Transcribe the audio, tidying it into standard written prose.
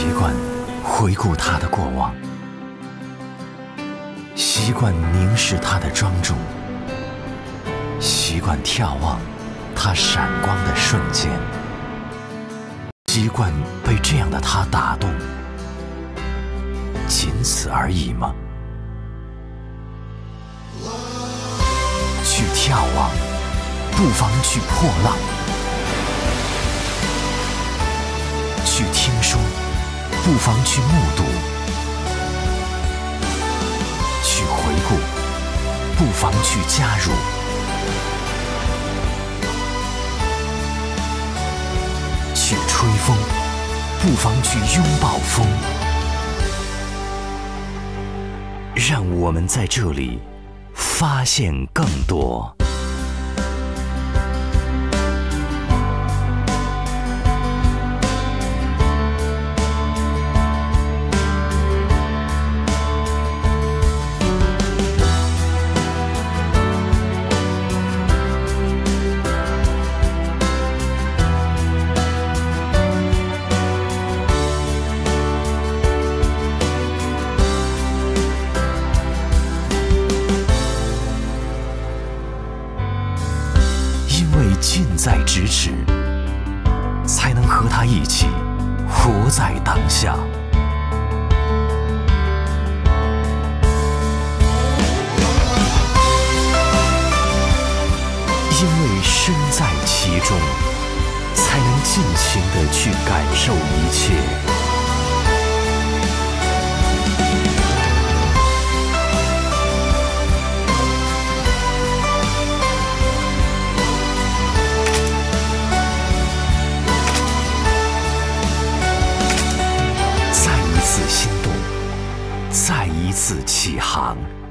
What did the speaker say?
习惯回顾他的过往，习惯凝视他的庄重，习惯眺望他闪光的瞬间，习惯被这样的他打动，仅此而已吗？去眺望，不妨去破浪；去听说，不妨去目睹；去回顾，不妨去加入。去吹风，不妨去拥抱风。让我们在这里发现更多。近在咫尺，才能和他一起活在当下。因为身在其中，才能尽情地去感受一切。心动，再一次起航。